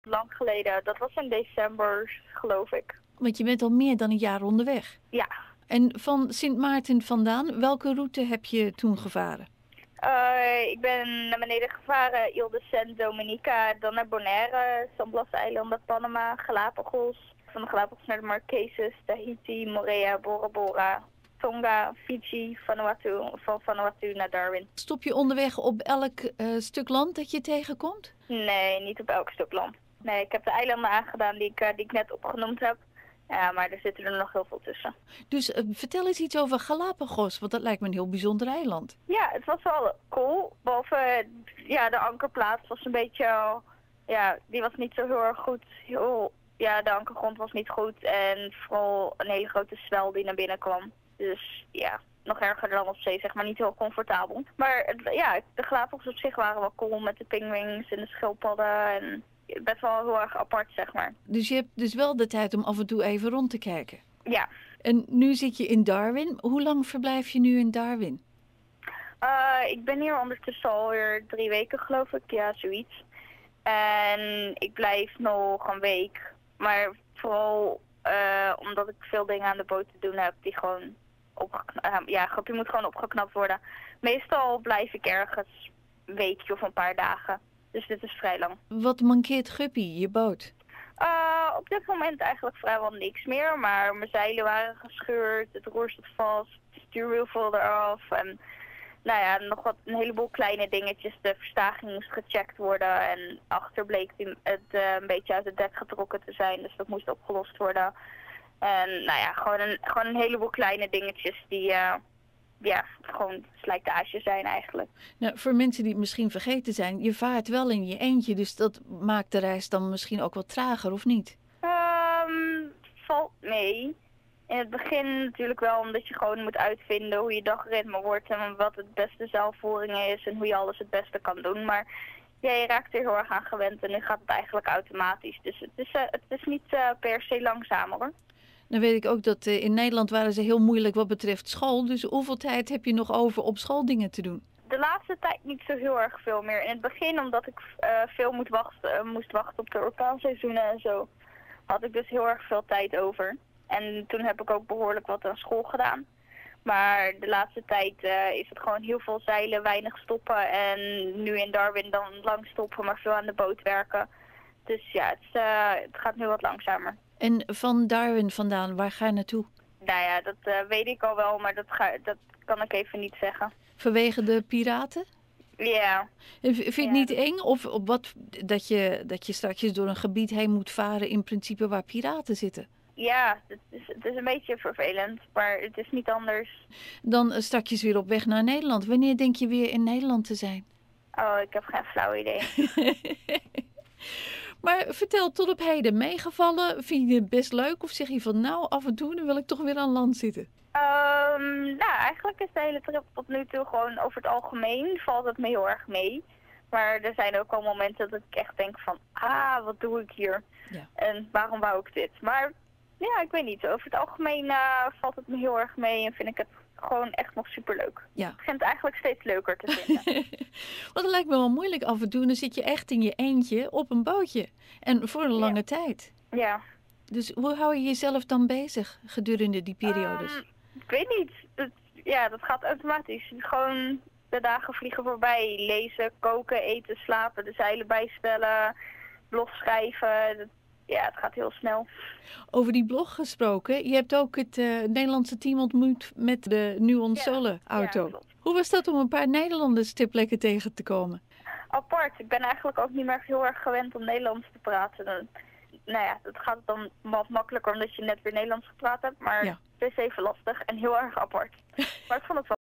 Lang geleden. Dat was in december, geloof ik. Want je bent al meer dan een jaar onderweg. Ja. En van Sint Maarten vandaan, welke route heb je toen gevaren? Ik ben naar beneden gevaren, Ile de Saint-Dominica, dan naar Bonaire, San Blas-eilanden, Panama, Galapagos. Van de Galapagos naar de Marquesas, Tahiti, Moorea, Bora Bora, Tonga, Fiji, Vanuatu, van Vanuatu naar Darwin. Stop je onderweg op elk stuk land dat je tegenkomt? Nee, niet op elk stuk land. Nee, ik heb de eilanden aangedaan die ik net opgenoemd heb. Ja, maar er zitten er nog heel veel tussen. Dus vertel eens iets over Galapagos, want dat lijkt me een heel bijzonder eiland. Ja, het was wel cool. Behalve, ja, de ankerplaats was een beetje, ja, die was niet zo heel erg goed. Ja, de ankergrond was niet goed en vooral een hele grote zwel die naar binnen kwam. Dus ja, nog erger dan op zee, zeg maar, niet heel comfortabel. Maar ja, de Galapagos op zich waren wel cool met de pinguïns en de schildpadden en best wel heel erg apart, zeg maar. Dus je hebt dus wel de tijd om af en toe even rond te kijken. Ja. En nu zit je in Darwin. Hoe lang verblijf je nu in Darwin? Ik ben hier ondertussen alweer 3 weken, geloof ik. Ja, zoiets. En ik blijf nog een week. Maar vooral omdat ik veel dingen aan de boot te doen heb die gewoon die moet gewoon opgeknapt worden. Meestal blijf ik ergens een weekje of een paar dagen. Dus dit is vrij lang. Wat mankeert Guppy, je boot? Op dit moment eigenlijk vrijwel niks meer. Maar mijn zeilen waren gescheurd, het roer zat vast, het stuurwiel viel eraf. En nou ja, nog een heleboel kleine dingetjes. De verstaging moest gecheckt worden. En achter bleek het een beetje uit het dek getrokken te zijn. Dus dat moest opgelost worden. En nou ja, gewoon een heleboel kleine dingetjes die gewoon slijtage zijn eigenlijk. Nou, voor mensen die het misschien vergeten zijn, je vaart wel in je eentje. Dus dat maakt de reis dan misschien ook wat trager, of niet? Valt mee. In het begin natuurlijk wel, omdat je gewoon moet uitvinden hoe je dagritme wordt en wat het beste zeilvoering is en hoe je alles het beste kan doen. Maar ja, je raakt er heel erg aan gewend en nu gaat het eigenlijk automatisch. Dus het is niet per se langzamer hoor. Dan weet ik ook dat in Nederland waren ze heel moeilijk wat betreft school. Dus hoeveel tijd heb je nog over op schooldingen te doen? De laatste tijd niet zo heel erg veel meer. In het begin, omdat ik veel moest wachten op de orkaanseizoenen en zo, had ik dus heel erg veel tijd over. En toen heb ik ook behoorlijk wat aan school gedaan. Maar de laatste tijd is het gewoon heel veel zeilen, weinig stoppen. En nu in Darwin dan lang stoppen, maar veel aan de boot werken. Dus ja, het gaat nu wat langzamer. En van Darwin vandaan, waar ga je naartoe? Nou ja, dat weet ik al wel, maar dat kan ik even niet zeggen. Vanwege de piraten? Ja. Vind je het niet eng? Of dat je straks door een gebied heen moet varen in principe waar piraten zitten? Ja, het is een beetje vervelend, maar het is niet anders. Dan straks weer op weg naar Nederland. Wanneer denk je weer in Nederland te zijn? Oh, ik heb geen flauw idee. Maar vertel, tot op heden meegevallen? Vind je het best leuk? Of zeg je van nou, af en toe dan wil ik toch weer aan land zitten? Nou, eigenlijk is de hele trip tot nu toe gewoon over het algemeen valt het me heel erg mee. Maar er zijn ook al momenten dat ik echt denk van, wat doe ik hier? Ja. En waarom wou ik dit? Maar ja, ik weet niet. Over het algemeen valt het me heel erg mee en vind ik het gewoon echt nog superleuk. Ja. Ik vind het eigenlijk steeds leuker te vinden. Want het lijkt me wel moeilijk af en toe. Dan zit je echt in je eentje op een bootje. En voor een lange tijd. Ja. Dus hoe hou je jezelf dan bezig gedurende die periodes? Ik weet niet. Dat gaat automatisch. Gewoon de dagen vliegen voorbij. Lezen, koken, eten, slapen, de zeilen bijstellen, blog schrijven. Ja, het gaat heel snel. Over die blog gesproken. Je hebt ook het Nederlandse team ontmoet met de Nuon Solar auto. Ja, hoe was dat om een paar Nederlanders ter plekke tegen te komen? Apart. Ik ben eigenlijk ook niet meer heel erg gewend om Nederlands te praten. Nou ja, dat gaat dan wat makkelijker omdat je net weer Nederlands gepraat hebt. Maar het is even lastig en heel erg apart. Maar ik vond het wel